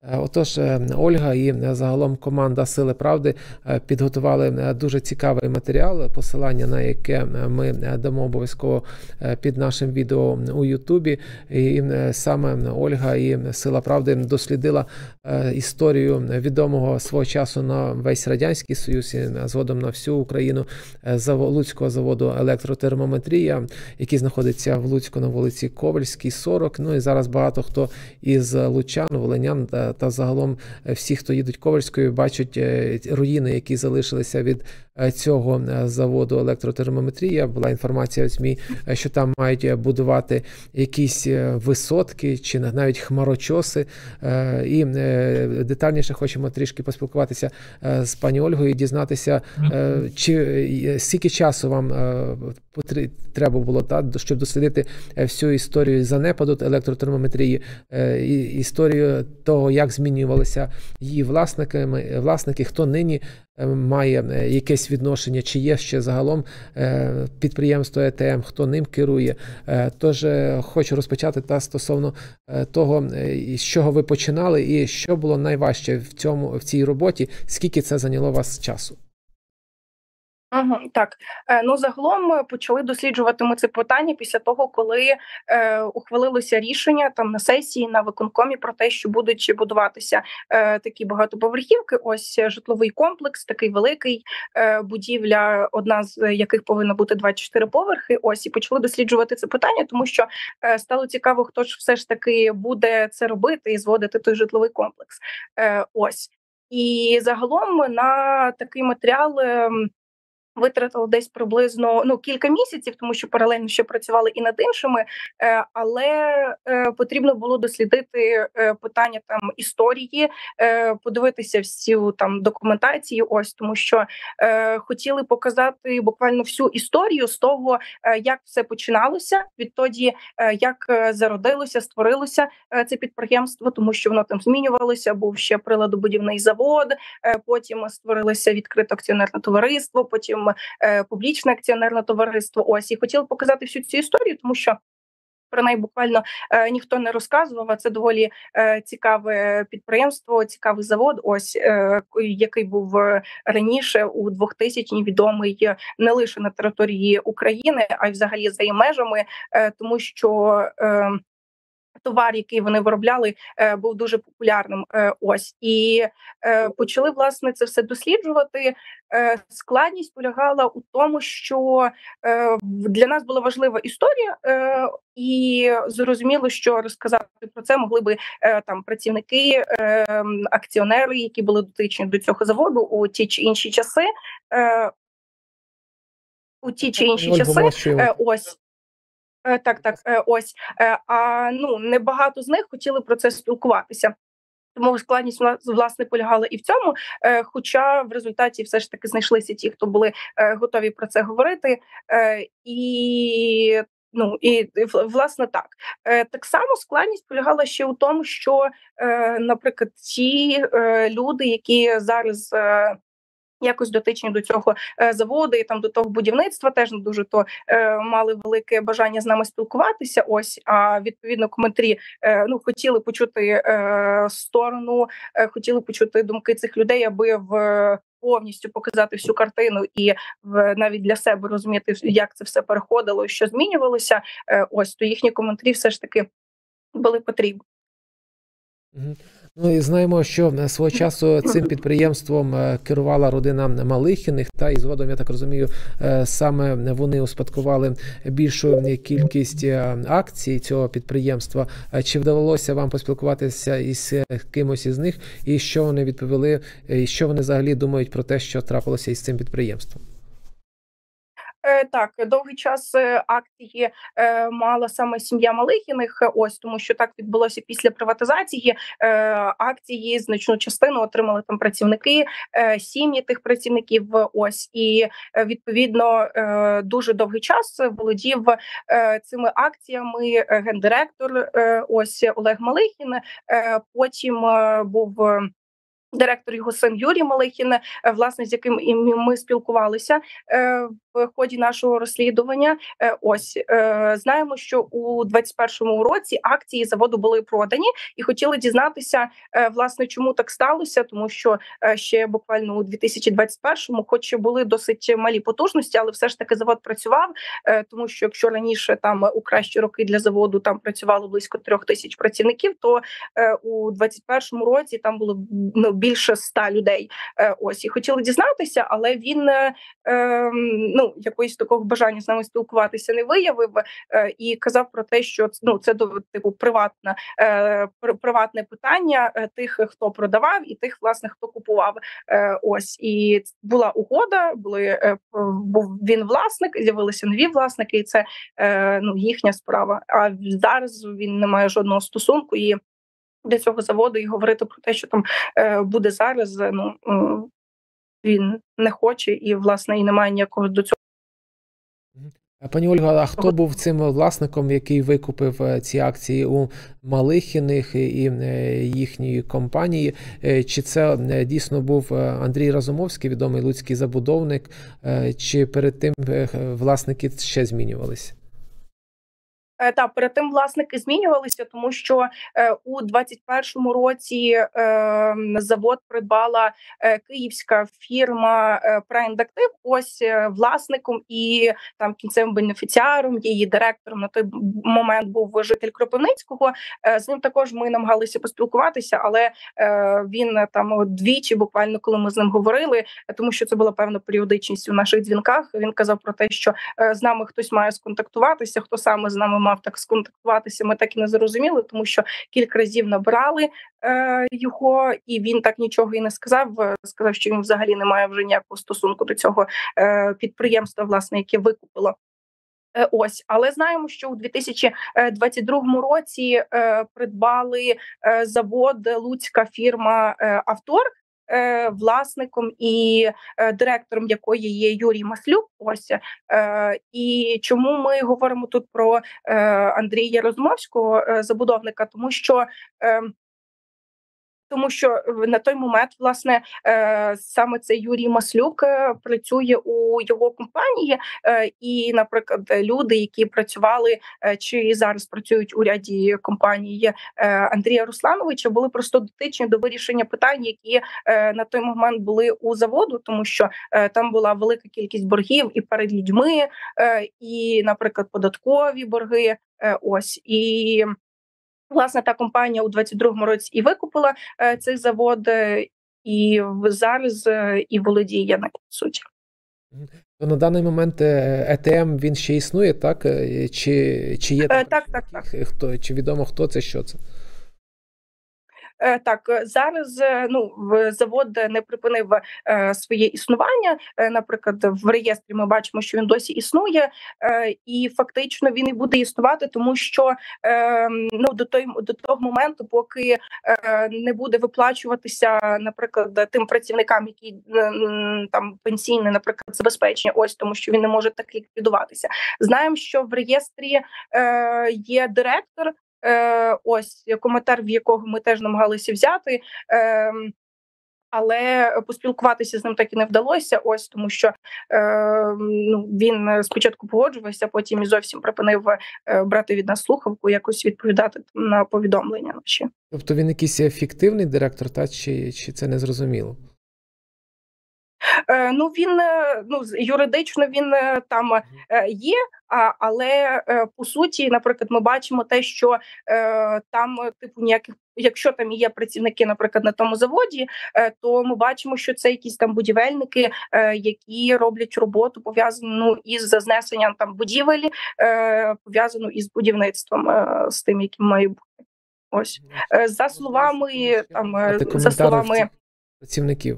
Отож, Ольга і загалом команда «Сили правди» підготували дуже цікавий матеріал, посилання на яке ми дамо обов'язково під нашим відео у Ютубі. І саме Ольга і «Сила правди» дослідила історію відомого свого часу на весь Радянський Союз і згодом на всю Україну Луцького заводу «Електротермометрія», який знаходиться в Луцьку на вулиці Ковальській, 40. Ну і зараз багато хто із лучан, волинян та загалом всі, хто їдуть Ковальською, бачать руїни, які залишилися від цього заводу «Електротермометрія». Була інформація в ЗМІ, що там мають будувати якісь висотки чи навіть хмарочоси. І детальніше хочемо трішки поспілкуватися з пані Ольгою і дізнатися, скільки часу вам треба було, щоб дослідити всю історію занепаду електротермометрії, історію того, як змінювалися її власники, хто нині має якесь відношення, чи є ще загалом підприємство ЕТМ, хто ним керує. Тож хочу розпочати стосовно того, з чого ви починали і що було найважче в цій роботі, скільки це зайняло вас часу. Так, ну загалом ми почали досліджувати це питання після того, коли ухвалилося рішення там на сесії, на виконкомі про те, що будуть будуватися такі багатоповерхівки. Ось житловий комплекс, такий великий, будівля, одна з яких повинна бути 24 поверхи. Ось і почали досліджувати це питання, тому що стало цікаво, хто ж все ж таки буде це робити і зводити той житловий комплекс. Ось і загалом на такий матеріал витратили десь приблизно кілька місяців, тому що паралельно ще працювали і над іншими, але потрібно було дослідити питання там історії, подивитися всю там документацію, ось, тому що хотіли показати буквально всю історію з того, як все починалося, відтоді, як зародилося, створилося це підприємство, тому що воно там змінювалося, був ще приладобудівний завод, потім створилося відкрите акціонерне товариство, потім публічне акціонерне товариство. Ось, і хотіли показати всю цю історію, тому що про неї буквально ніхто не розказував, а це доволі цікаве підприємство, цікавий завод, ось, який був раніше у 2000-ні відомий не лише на території України, а й взагалі за її межами, тому що товар, який вони виробляли, був дуже популярним. Ось, і почали, власне, це все досліджувати. Складність полягала у тому, що для нас була важлива історія, і зрозуміло, що розказати про це могли би там працівники, акціонери, які були дотичні до цього заводу у ті чи інші часи. Ось. Ось. А небагато з них хотіли про це спілкуватися. Тому складність власне полягала і в цьому, хоча в результаті все ж таки знайшлися ті, хто були готові про це говорити. І власне так. Так само складність полягала ще у тому, що, наприклад, ті люди, які зараз якось дотичні до цього заводу і там до того будівництва, теж не дуже мали велике бажання з нами спілкуватися. Ось, а відповідно коментарі хотіли почути сторону, хотіли почути думки цих людей, аби повністю показати всю картину і навіть для себе розуміти, як це все переходило, що змінювалося. Ось, то їхні коментарі все ж таки були потрібні. Ну і знаємо, що свого часу цим підприємством керувала родина Малихіних, та і згодом, я так розумію, саме вони успадкували більшу кількість акцій цього підприємства. Чи вдалося вам поспілкуватися із кимось із них, і що вони відповіли, і що вони взагалі думають про те, що трапилося із цим підприємством? Так, довгий час акції мала саме сім'я Малихіних, ось, тому що так відбулося після приватизації. Акції значну частину отримали там працівники, сім'ї тих працівників, ось, і відповідно дуже довгий час володів цими акціями гендиректор, ось, Олег Малихін, потім був Директор його син Юрій Малихін, власне, з яким і ми спілкувалися в ході нашого розслідування. Знаємо, що у 21-му році акції заводу були продані, і хотіли дізнатися, власне, чому так сталося, тому що ще буквально у 2021-му, хоч були досить малі потужності, але все ж таки завод працював, тому що якщо раніше там у кращі роки для заводу там працювало близько 3000 працівників, то у 21-му році там було більше 100 людей. І хотіли дізнатися, але він якоїсь такого бажання з нами спілкуватися не виявив, і казав про те, що це типу приватне питання тих, хто продавав, і тих, власне, хто купував. І була угода, був він власник, з'явилися нові власники, і це їхня справа. А зараз він не має жодного стосунку і для цього заводу, і говорити про те, що там буде зараз, він не хоче і, власне, і немає ніякого до цього. Пані Ольго, а хто був цим власником, який викупив ці акції у Малихіних і їхньої компанії? Чи це дійсно був Андрій Разумовський, відомий луцький забудовник, чи перед тим власники ще змінювалися? Так, перед тим власники змінювалися, тому що у 21-му році завод придбала київська фірма «Проіндактив». Власником і там кінцевим бенефіціаром, її директором на той момент був житель Кропивницького. З ним також ми намагалися поспілкуватися, але він там двічі, буквально, коли ми з ним говорили, тому що це була певна періодичність у наших дзвінках, він казав про те, що з нами хтось має сконтактуватися, хто саме з нами мав так сконтактуватися, ми так і не зрозуміли, тому що кілька разів набирали його, і він так нічого і не сказав. Сказав, що він взагалі не має вже ніякого стосунку до цього підприємства, власне, яке викупило. Але знаємо, що у 2022 році придбали завод луцька фірма «Автор», власником і директором якої є Юрій Маслюк. І чому ми говоримо тут про Андрія Разумовського, забудовника? Тому що на той момент, власне, саме цей Юрій Маслюк працює у його компанії, і, наприклад, люди, які працювали чи зараз працюють у ряді компанії Андрія Руслановича, були просто дотичні до вирішення питань, які на той момент були у заводу, тому що там була велика кількість боргів і перед людьми, і, наприклад, податкові борги. І власне, та компанія у 22-му році і викупила цей завод, і зараз і володіє на суті. То на даний момент ЕТМ, він ще існує, так? Чи є так. Чи відомо, хто це, що це? Так, зараз завод не припинив своє існування. Наприклад, в реєстрі ми бачимо, що він досі існує, і фактично він і буде існувати, тому що до того моменту, поки не буде виплачуватися, наприклад, тим працівникам, які там пенсійне, наприклад, забезпечення, тому що він не може так ліквідуватися. Знаємо, що в реєстрі є директор. Коментар, в якого ми теж намагалися взяти, але поспілкуватися з ним так і не вдалося, тому що він спочатку погоджувався, потім і зовсім припинив брати від нас слухавку, якось відповідати на повідомлення наші. Тобто він якийсь фіктивний директор, чи це не зрозуміло? Він юридично він там є, але по суті, наприклад, ми бачимо те, що там ніяких, якщо там є працівники, наприклад, на тому заводі, то ми бачимо, що це якісь там будівельники, які роблять роботу пов'язану із знесенням там будівель, пов'язану із будівництвом, з тим, яким має бути. За словами працівників.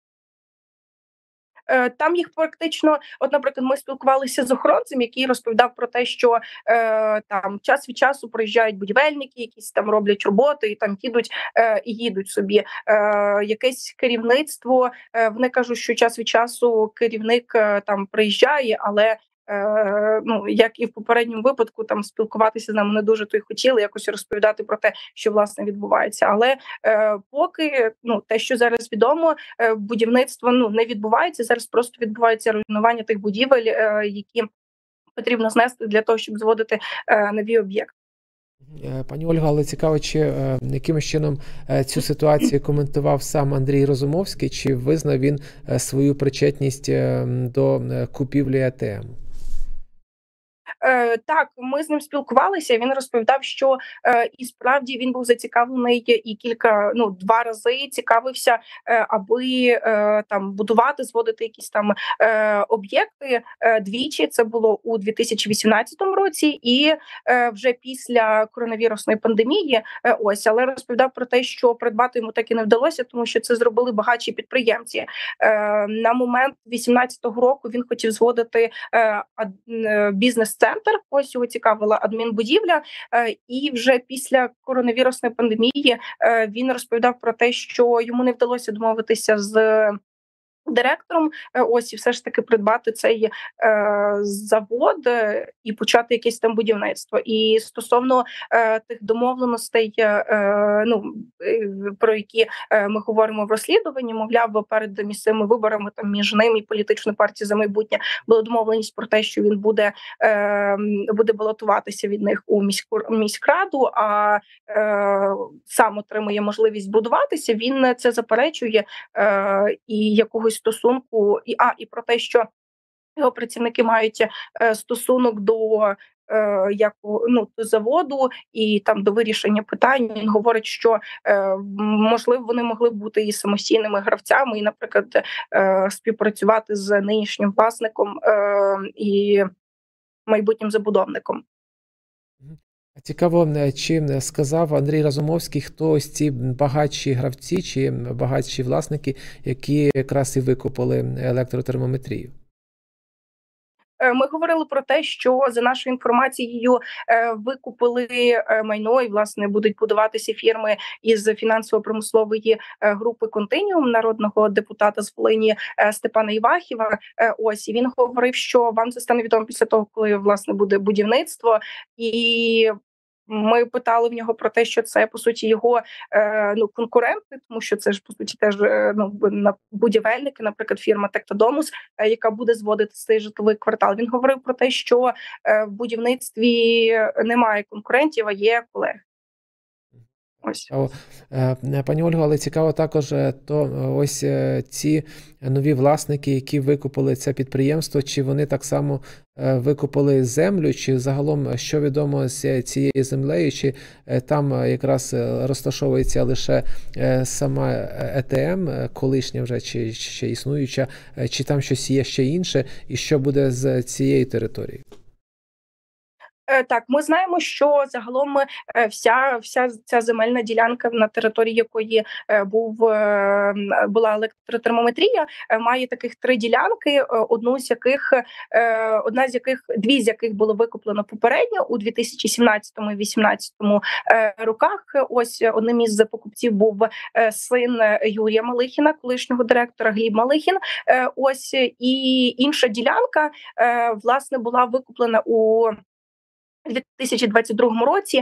Там їх практично, наприклад, ми спілкувалися з охоронцем, який розповідав про те, що там час від часу приїжджають будівельники, якісь там роблять роботи, і там їдуть собі. Якесь керівництво, вони кажуть, що час від часу керівник там приїжджає, але ну, як і в попередньому випадку, там спілкуватися з нами не дуже то й хотіли, якось розповідати про те, що власне відбувається. Але поки ну те, що зараз відомо, будівництво ну не відбувається. Зараз просто відбувається руйнування тих будівель, які потрібно знести для того, щоб зводити нові об'єкти. Пані Ольга, але цікаво, чи якимось чином цю ситуацію коментував сам Андрій Розумовський, чи визнав він свою причетність до купівлі АТМ? Так, ми з ним спілкувалися. Він розповідав, що і справді він був зацікавлений і два рази цікавився, аби там будувати, зводити якісь там об'єкти. Двічі це було у 2018 році, і вже після коронавірусної пандемії. Але розповідав про те, що придбати йому так і не вдалося, тому що це зробили багатші підприємці. На момент 2018 року він хотів зводити бізнес-центр. Ось його цікавила адмінбудівля, і вже після коронавірусної пандемії він розповідав про те, що йому не вдалося домовитися з директором, ось і все ж таки придбати цей завод і почати якесь там будівництво. І стосовно тих домовленостей, про які ми говоримо в розслідуванні, мовляв, перед місцевими виборами там між ним і політичною партією «За майбутнє» була домовленість про те, що він буде балотуватися від них у міськраду, а сам отримує можливість будуватися. Він це заперечує і якогось стосунку, і про те, що його працівники мають стосунок до до заводу і там до вирішення питань. Він говорить, що можливо вони могли б бути і самостійними гравцями, і, наприклад, співпрацювати з нинішнім власником і майбутнім забудовником. Цікаво, чи сказав Андрій Розумовський, хто ось ці багатші гравці чи багатші власники, які якраз і викупили електротермометрію? Ми говорили про те, що за нашою інформацією викупили майно і, власне, будуть будуватися фірми із фінансово-промислової групи «Континіум» народного депутата з Волині Степана Івахіва. Ось і він говорив, що вам це стане відомо після того, коли власне буде будівництво. І ми питали в нього про те, що це по суті його конкуренти, тому що це ж по суті теж будівельники, наприклад, фірма «Тектодомус», яка буде зводити цей житловий квартал. Він говорив про те, що в будівництві немає конкурентів, а є колеги. Ось. Пані Ольго, але цікаво також, то ось ці нові власники, які викупили це підприємство, чи вони так само викупили землю, чи загалом що відомо з цією землею, чи там якраз розташовується лише сама ЕТМ, колишня вже, чи ще існуюча, чи там щось є ще інше, і що буде з цією територією? Так, ми знаємо, що загалом вся ця земельна ділянка, на території якої була електротермометрія, має таких 3 ділянки, дві з яких було викуплено попередньо у 2017 і 2018 роках. Ось одним із покупців був син Юрія Малихіна, колишнього директора Гліб Малихін. Ось і інша ділянка, власне, була викуплена у 2022 році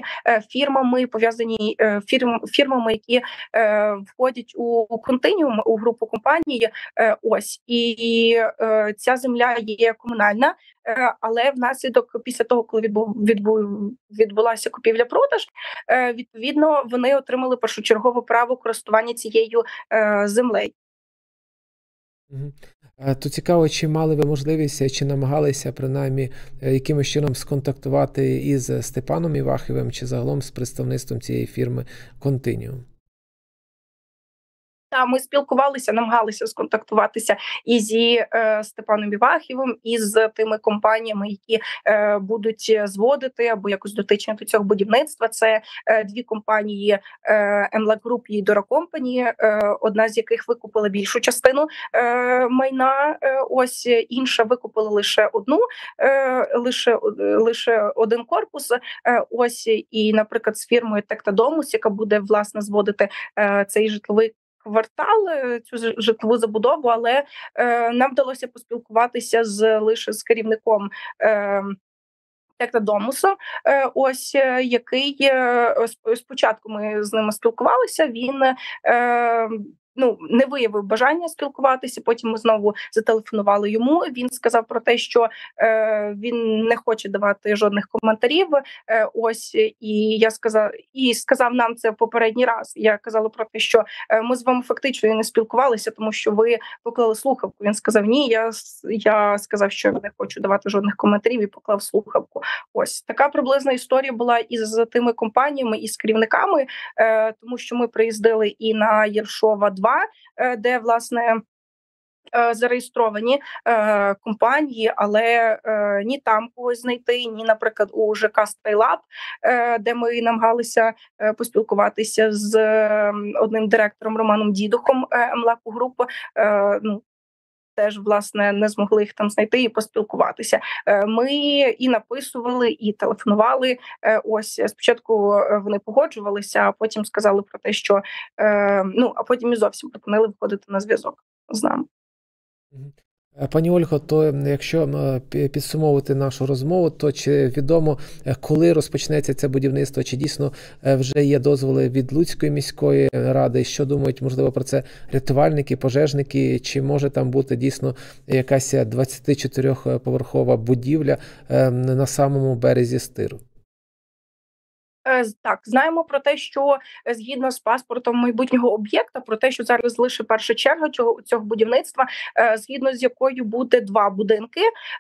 фірмами, які входять у «Континіум», у групу компаній. Ось і ця земля є комунальна, але внаслідок після того, коли відбулася купівля-продаж, відповідно вони отримали першочергове право користування цією землею. То цікаво, чи мали ви можливість, чи намагалися принаймні якимось чином сконтактувати із Степаном Івахівим, чи загалом з представництвом цієї фірми «Континіум»? Ми спілкувалися, намагалися сконтактуватися і зі Степаном Івахівим, і з тими компаніями, які будуть зводити або якось дотичні до цього будівництва. Це 2 компанії «Емлак Груп» і «Дора Компані», одна з яких викупила більшу частину майна, ось інша викупила лише один корпус. Ось і, наприклад, з фірмою «Тектодомус», яка буде власне зводити цей житловий квартал, цю житлову забудову, але нам вдалося поспілкуватися лише з керівником Тектодомусу, який спочатку ми з ними спілкувалися. Він не виявив бажання спілкуватися. Потім ми знову зателефонували йому. Він сказав про те, що він не хоче давати жодних коментарів. І сказав нам це в попередній раз. Я казала про те, що ми з вами фактично не спілкувалися, тому що ви поклали слухавку. Він сказав ні. Я сказав, що не хочу давати жодних коментарів, і поклав слухавку. Ось така приблизна історія була із тими компаніями, і з керівниками, тому що ми приїздили і на Єршова 2, де, власне, зареєстровані компанії, але ні там когось знайти, ні, наприклад, у ЖК «Страйлаб», де ми намагалися поспілкуватися з одним директором Романом Дідухом МЛАПу групи, теж, власне, не змогли їх там знайти і поспілкуватися. Ми і написували, і телефонували. Спочатку вони погоджувалися, а потім сказали про те, що а потім і зовсім припинили виходити на зв'язок з нами. Пані Ольго, то якщо підсумовувати нашу розмову, то чи відомо, коли розпочнеться це будівництво, чи дійсно вже є дозволи від Луцької міської ради, що думають, можливо, про це рятувальники, пожежники, чи може там бути дійсно якась 24-поверхова будівля на самому березі Стиру? Так, знаємо про те, що згідно з паспортом майбутнього об'єкта, про те, що зараз лише перша черга цього будівництва, згідно з якою буде 2 будинки,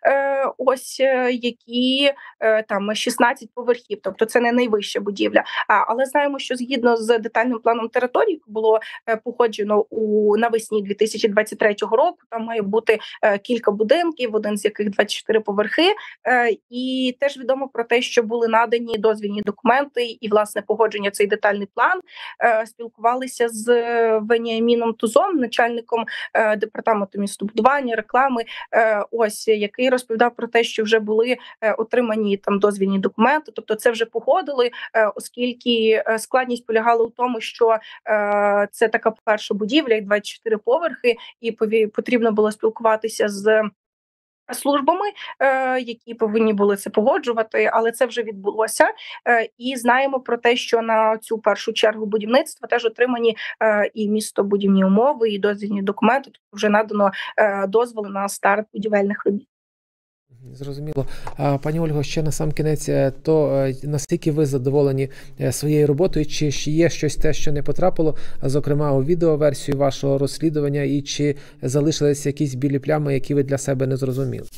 які там 16 поверхів, тобто це не найвища будівля. Але знаємо, що згідно з детальним планом території, яке було погоджено навесні 2023 року, там має бути кілька будинків, один з яких 24 поверхи, і теж відомо про те, що були надані дозвільні документи і, власне, погодження цей детальний план. Спілкувалися з Веніаміном Тузом, начальником департаменту містобудування, реклами, який розповідав про те, що вже були отримані там дозвільні документи, тобто це вже погодили, оскільки складність полягала у тому, що це така перша будівля, і 24 поверхи, і потрібно було спілкуватися з службами, які повинні були це погоджувати, але це вже відбулося. І знаємо про те, що на цю першу чергу будівництва теж отримані і містобудівні умови, і дозвільні документи, тобто вже надано дозволи на старт будівельних робіт. Зрозуміло. Пані Ольго, ще на сам кінець, то наскільки ви задоволені своєю роботою, чи є щось те, що не потрапило, зокрема у відеоверсію вашого розслідування, і чи залишилися якісь білі плями, які ви для себе не зрозуміли?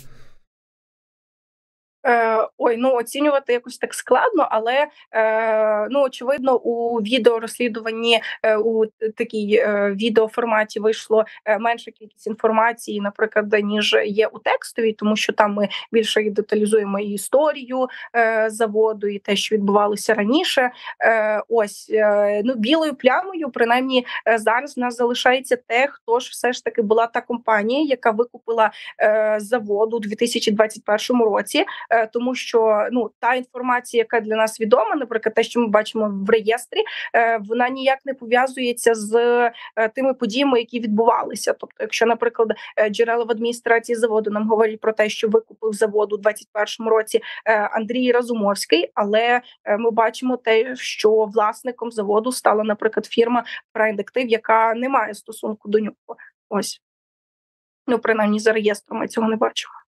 Оцінювати якось так складно, але очевидно, у відеорозслідуванні, у такій відеоформаті вийшло менша кількість інформації, наприклад, ніж є у текстовій, тому що там ми більше деталізуємо і історію заводу, і те, що відбувалося раніше. Білою плямою, принаймні, зараз в нас залишається те, хто ж все ж таки була та компанія, яка викупила завод у 2021 році, тому що та інформація, яка для нас відома, наприклад, те, що ми бачимо в реєстрі, вона ніяк не пов'язується з тими подіями, які відбувалися. Тобто, якщо, наприклад, джерела в адміністрації заводу нам говорять про те, що викупив завод у 2021 році Андрій Разумовський, але ми бачимо те, що власником заводу стала, наприклад, фірма «Прайндактив», яка не має стосунку до нього. Принаймні за реєстром ми цього не бачимо.